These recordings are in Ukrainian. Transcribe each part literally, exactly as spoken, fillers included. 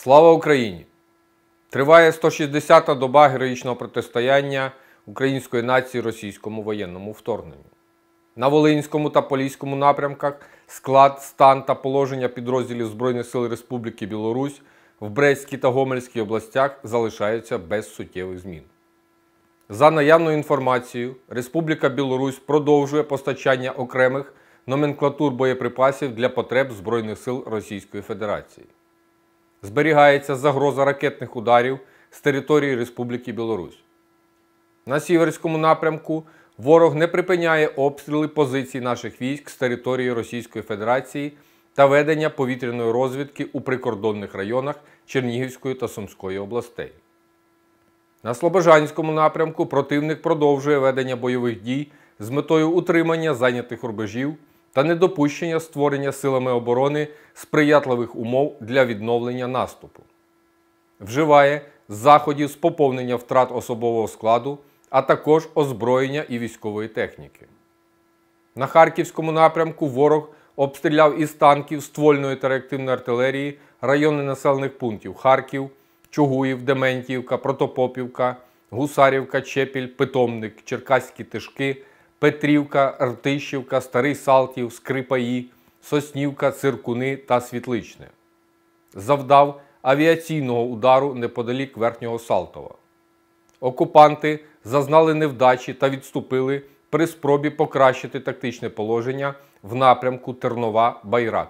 Слава Україні! Триває сто шістдесята доба героїчного протистояння української нації російському воєнному вторгненню. На Волинському та Поліському напрямках склад, стан та положення підрозділів Збройних сил Республіки Білорусь в Брестській та Гомельській областях залишаються без суттєвих змін. За наявною інформацією, Республіка Білорусь продовжує постачання окремих номенклатур боєприпасів для потреб Збройних сил Російської Федерації. Зберігається загроза ракетних ударів з території Республіки Білорусь. На Сіверському напрямку ворог не припиняє обстріли позицій наших військ з території Російської Федерації та ведення повітряної розвідки у прикордонних районах Чернігівської та Сумської областей. На Слобожанському напрямку противник продовжує ведення бойових дій з метою утримання зайнятих рубежів та недопущення створення силами оборони сприятливих умов для відновлення наступу. Вживає заходів з поповнення втрат особового складу, а також озброєння і військової техніки. На Харківському напрямку ворог обстріляв із танків, ствольної та реактивної артилерії райони населених пунктів Харків, Чугуїв, Дементіївка, Протопопівка, Гусарівка, Чепіль, Питомник, Черкаські Тишки, Петрівка, Ртищівка, Старий Салтів, Скрипаї, Соснівка, Циркуни та Світличне. Завдав авіаційного удару неподалік Верхнього Салтова. Окупанти зазнали невдачі та відступили при спробі покращити тактичне положення в напрямку Тернова-Байрак.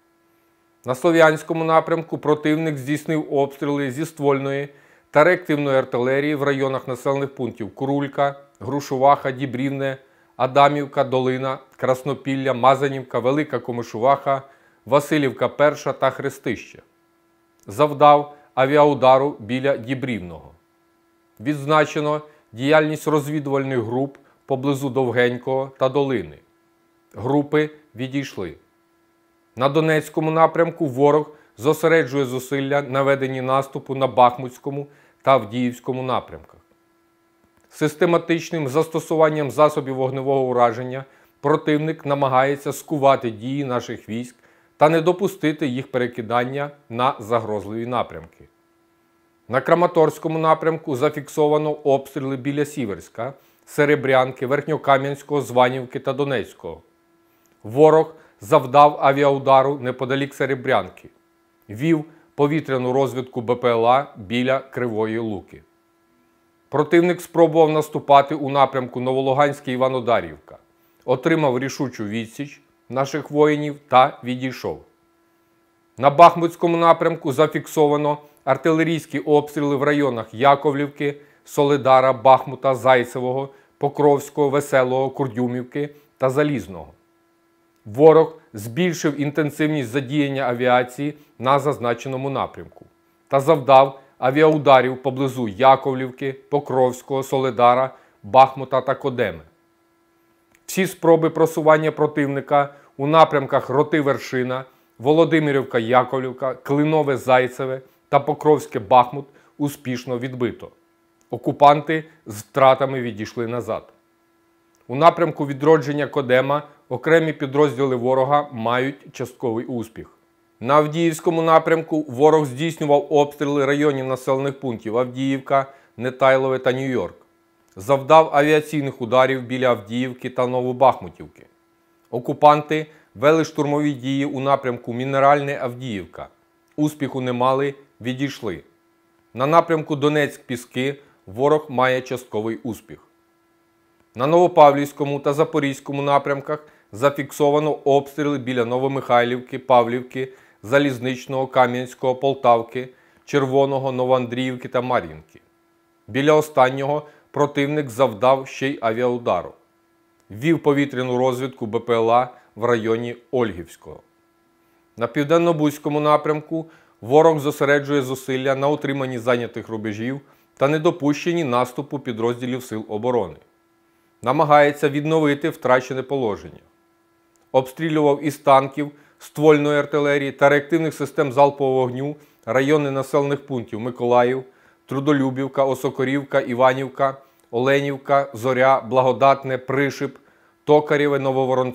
На Слов'янському напрямку противник здійснив обстріли зі ствольної та реактивної артилерії в районах населених пунктів Курулька, Грушуваха, Дібрівне, Адамівка, Долина, Краснопілля, Мазанівка, Велика Комишуваха, Василівка Перша та Хрестище. Завдав авіаудару біля Дібрівного. Відзначено діяльність розвідувальних груп поблизу Довгенького та Долини. Групи відійшли. На Донецькому напрямку ворог зосереджує зусилля на веденні наступу на Бахмутському та Авдіївському напрямках. Систематичним застосуванням засобів вогневого ураження противник намагається скувати дії наших військ та не допустити їх перекидання на загрозливі напрямки. На Краматорському напрямку зафіксовано обстріли біля Сіверська, Серебрянки, Верхньокам'янського, Званівки та Донецького. Ворог завдав авіаудару неподалік Серебрянки. Вів повітряну розвідку БПЛА біля Кривої Луки. Противник спробував наступати у напрямку Новолуганське Іванодарівка. Отримав рішучу відсіч наших воїнів та відійшов. На Бахмутському напрямку зафіксовано артилерійські обстріли в районах Яковлівки, Солидара, Бахмута, Зайцевого, Покровського, Веселого, Курдюмівки та Залізного. Ворог збільшив інтенсивність задіяння авіації на зазначеному напрямку та завдав авіаударів поблизу Яковлівки, Покровського, Солидара, Бахмута та Кодеми. Всі спроби просування противника у напрямках Роти-Вершина, Володимирівка-Яковлівка, Клинове-Зайцеве та Покровське-Бахмут успішно відбито. Окупанти з втратами відійшли назад. У напрямку відродження Кодема окремі підрозділи ворога мають частковий успіх. На Авдіївському напрямку ворог здійснював обстріли районів населених пунктів Авдіївка, Нетайлове та Нью-Йорк. Завдав авіаційних ударів біля Авдіївки та Новобахмутівки. Окупанти вели штурмові дії у напрямку Мінеральне-Авдіївка. Успіху не мали, відійшли. На напрямку Донецьк-Піски ворог має частковий успіх. На Новопавлівському та Запорізькому напрямках зафіксовано обстріли біля Новомихайлівки, Павлівки, Залізничного, Кам'янського, Полтавки, Червоного, Новоандріївки та Мар'їнки. Біля останнього противник завдав ще й авіаудару. Вів повітряну розвідку БПЛА в районі Ольгівського. На Південно-Бузькому напрямку ворог зосереджує зусилля на утриманні зайнятих рубежів та недопущенні наступу підрозділів Сил оборони. Намагається відновити втрачене положення. Обстрілював із танків, ствольної артилерії та реактивних систем залпового вогню райони населених пунктів Миколаїв, Трудолюбівка, Осокорівка, Іванівка, Оленівка, Зоря, Благодатне, Пришип, Токарєве,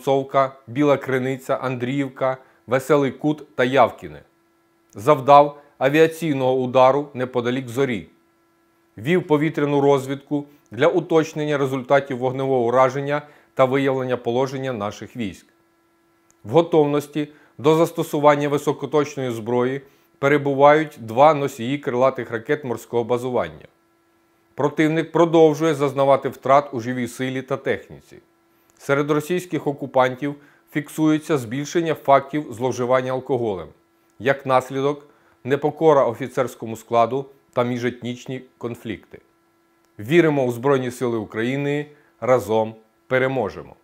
Нововоронцовка, Біла Криниця, Андріївка, Веселий Кут та Явкіне. Завдав авіаційного удару неподалік Зорі. Вів повітряну розвідку для уточнення результатів вогневого ураження та виявлення положення наших військ. В готовності до застосування високоточної зброї перебувають два носії крилатих ракет морського базування. Противник продовжує зазнавати втрат у живій силі та техніці. Серед російських окупантів фіксується збільшення фактів зловживання алкоголем. Як наслідок – непокора офіцерському складу та міжетнічні конфлікти. Віримо у Збройні Сили України, разом переможемо!